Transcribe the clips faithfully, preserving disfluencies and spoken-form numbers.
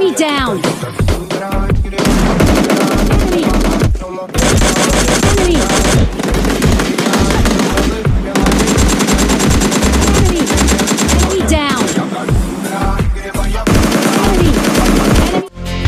Enemy down. Enemy. Enemy. Enemy. Enemy down. Enemy. Enemy.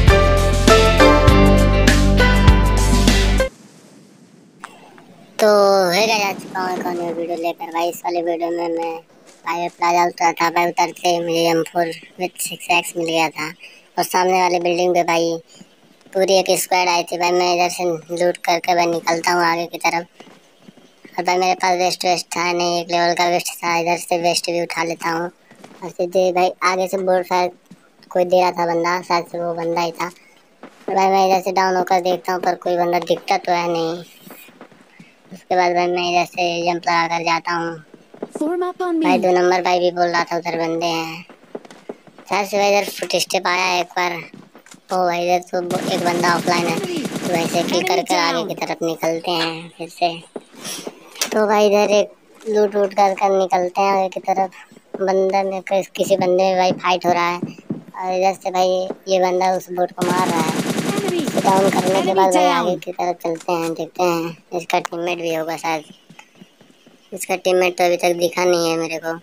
तो है guys, आ चुका हूँ एक और नई वीडियो लेकर। भाई इस वाली वीडियो में मैं पायर प्लाजा उतरा था। भाई उतरते मुझे M four with six x मिल गया था और सामने वाली बिल्डिंग पे भाई पूरी एक स्क्वाड आई थी। भाई मैं इधर से लूट करके भाई निकलता हूँ आगे की तरफ। और भाई मेरे पास वेस्ट वेस्ट था नहीं, एक लेवल का वेस्ट था, इधर से वेस्ट भी उठा लेता हूँ। और सीधे भाई आगे से बोर्ड शायद कोई दे रहा था बंदा, शायद से वो बंदा ही था। भाई मैं इधर से डाउन होकर देखता हूँ पर कोई बंदा दिखता तो है नहीं। उसके बाद भाई मैं इधर से जंप लगा कर जाता हूँ। Form up on भाई me. दो नंबर भाई भी बोल रहा था उधर बंदे हैं। शायद से भाई इधर फुट स्टेप आया है एक बार। ओ भाई इधर तो एक बंदा ऑफलाइन है, तो वैसे किल कर कर आगे की तरफ निकलते हैं फिर से। तो भाई इधर एक लूट वूट कर कर निकलते हैं आगे की तरफ। बंदे में किसी बंदे में भाई फाइट हो रहा है और इधर से भाई ये बंदा उस बोट को मार रहा है। डाउन करने के बाद भाई आगे की तरफ चलते हैं, देखते हैं इसका टीममेट भी होगा शायद। इसका टीममेट तो अभी तक दिखा नहीं है मेरे को।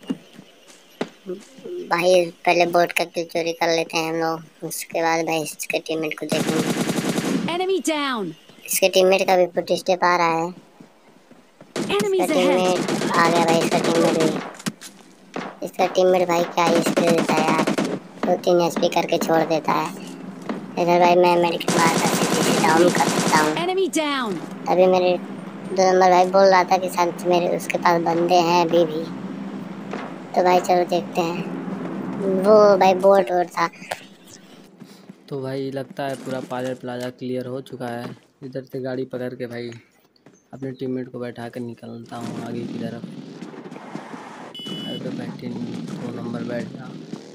भाई पहले बोट का किल चोरी कर लेते हैं हम लोग, उसके बाद भाई इसके टीममेट को देखेंगे। Enemy down. इसके टीममेट का भी फुट स्टेप आ रहा है। इसका टीममेट आ गया भाई, इसका टीममेट भी। इसका टीममेट भाई क्या ही स्किल देता है यार, दो तीन एचपी करके छोड़ देता है। इधर भाई मैं मेडिकेट मार कर सीधे डाउन कर देता हूँ। Enemy down. अभी मेरे दो नंबर भाई बोल रहा था कि शायद मेरे उसके पास बंदे हैं अभी भी। तो भाई चलो देखते हैं। वो भाई बोट वोट था। तो भाई लगता है पूरा पायर प्लाजा क्लियर हो चुका है। इधर से गाड़ी पकड़ के भाई अपने टीममेट को बैठा कर निकलता हूँ आगे की तरफ। अरे तो बैठे दो नंबर बैठ जा।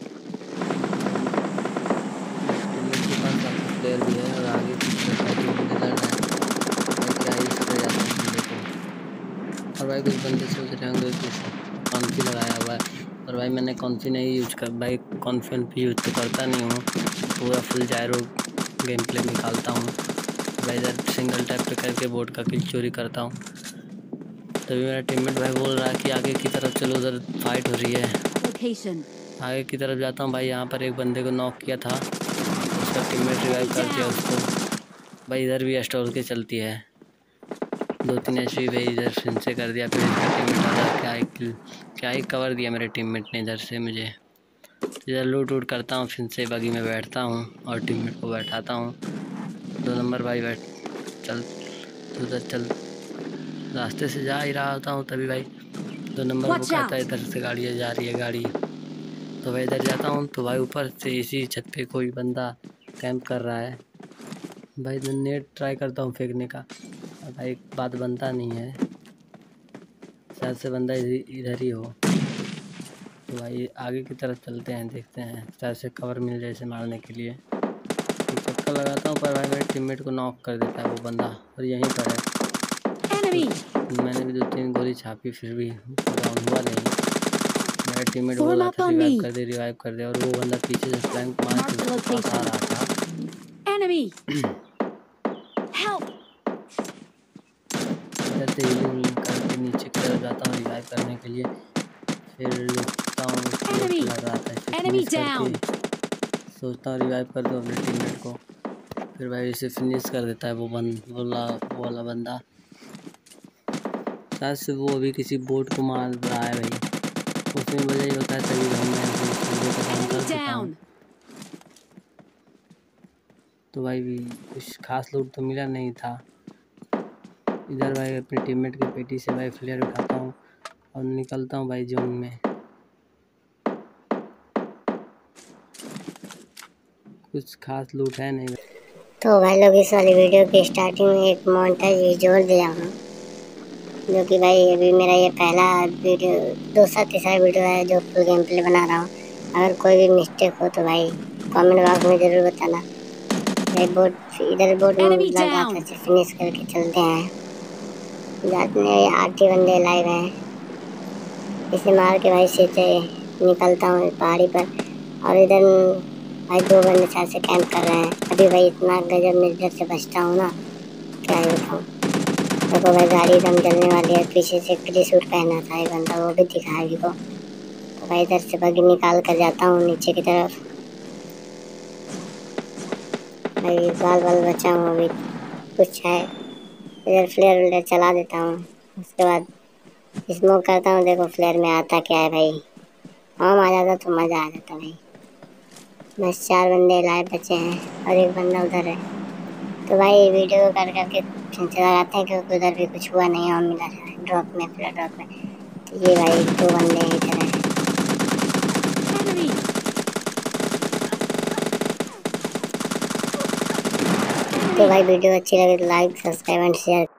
टीममेट के पास काफ़ी प्लेयर भी है और आगे की तरफ भाई मुझे लड़ रहा है क्या ही इस तरह जाता है देखो। और भाई कुछ बंदे सोच रहे होंगे कि कॉन्फी लगाया हुआ है, और भाई मैंने कॉन्फी नहीं यूज कर भाई कॉन्फिन भी यूज तो करता नहीं हूँ, पूरा फुल जायरो गेम प्ले निकालता हूँ। भाई इधर सिंगल टैप पे करके बोट का किल चोरी करता हूँ। तभी मेरा टीममेट भाई बोल रहा है कि आगे की तरफ चलो, उधर फाइट हो रही है। Location. आगे की तरफ जाता हूँ भाई। यहाँ पर एक बंदे को नॉक किया था, उसका टीममेट रिवाइव कर दिया उसको। भाई इधर भी स्टॉल के चलती है, दो तीन एच पी भाई इधर फिर से कर दिया। फिर इसका टीममेट आया, क्या ही क्या ही कवर दिया मेरे टीममेट ने इधर से मुझे। इधर लूट वूट करता हूँ, फिर से बगी में बैठता हूँ और टीममेट को बैठाता हूँ। दो नंबर भाई बैठ चल उधर चल, रास्ते से जा ही रहा होता हूँ तभी भाई दो नंबर को कहता है इधर से गाड़ी जा रही है गाड़ी। तो भाई इधर जाता हूँ तो भाई ऊपर से इसी छत पे कोई बंदा कैंप कर रहा है। भाई नेट ट्राई करता हूँ फेंकने का, भाई बात बनता नहीं है, शायद से बंदा इधर ही हो। तो भाई आगे की तरफ चलते हैं, देखते हैं शायद से कवर मिल जाए इसे मारने के लिए। चक्कर लगाता हूँ पर भाई मेरे टीममेट को नॉक कर देता है वो बंदा, और यहीं पर है। तो मैंने भी दो तीन गोली छापी फिर भी डाउन हुआ नहीं। मेरा टीममेट बोल रहा था रिवाइव कर दे रिवाइव कर दे, और वो बंदा पीछे से फ्लैंक मार के उसके पास आ रहा था। इधर से हीलिंग करके नीचे की तरफ जाता हूँ रिवाइव करने के लिए, फिर रुकता हूँ लगा आता है, सोचता हूँ रिवाइव कर दूँ अपने टीममेट को। फिर भाई इसे फिनिश कर देता है वो बंद बोला वो वाला बंदा। शायद से वो अभी किसी बोट को मार रहा है भाई, उसमें वजह ही होता है तभी भाई मैं काम कर देता हूँ। तो भाई भी कुछ खास लूट तो मिला नहीं था। इधर भाई अपने टीममेट के पेटी से भाई फ्लेयर उठाता हूँ और निकलता हूँ भाई जोन में। कुछ खास लूट है नहीं। तो भाई लोग इस वाली वीडियो की स्टार्टिंग में एक मोन्टेज जोड़ दिया हूँ, जो कि भाई अभी मेरा ये पहला वीडियो दूसरा तीसरा वीडियो है जो फुल गेम प्ले बना रहा हूँ। अगर कोई भी मिस्टेक हो तो भाई कमेंट बॉक्स में ज़रूर बताना। भाई बोट इधर बोट में लगा था, फिनिश करके चलते हैं। जाते आठ ही बंदे लाइव हैं, इसे मार के भाई सीधे निकलता हूँ पहाड़ी पर। और इधर भाई दो बंदे साथ से कैंप कर रहे हैं। अभी भाई इतना गजब में इधर से बचता हूँ ना, क्या ही बताऊँ। देखो भाई गाड़ी एकदम जलने वाली है। पीछे से क्ली सूट पहना था एक बंदा, वो भी दिखा है को। तो भाई इधर से बगी निकाल कर जाता हूँ नीचे की तरफ। भाई बाल बाल बचा हूँ अभी, कुछ है इधर। फ्लेयर व्लेयर चला देता हूँ, उसके बाद स्मोक करता हूँ। देखो फ्लेयर में आता क्या है भाई, हम आ जाता तो मज़ा आ जाता भाई। बस चार बंदे लाइव बचे हैं और एक बंदा उधर है। तो भाई वीडियो को कर करके फिर से लगाते हैं, क्योंकि उधर भी कुछ हुआ नहीं और मिला है ड्रॉप में, फ्लेयर ड्रॉप में। तो ये भाई दो बंदे हैं इधर है। Enemy. तो भाई वीडियो अच्छी लगे तो लाइक सब्सक्राइब एंड शेयर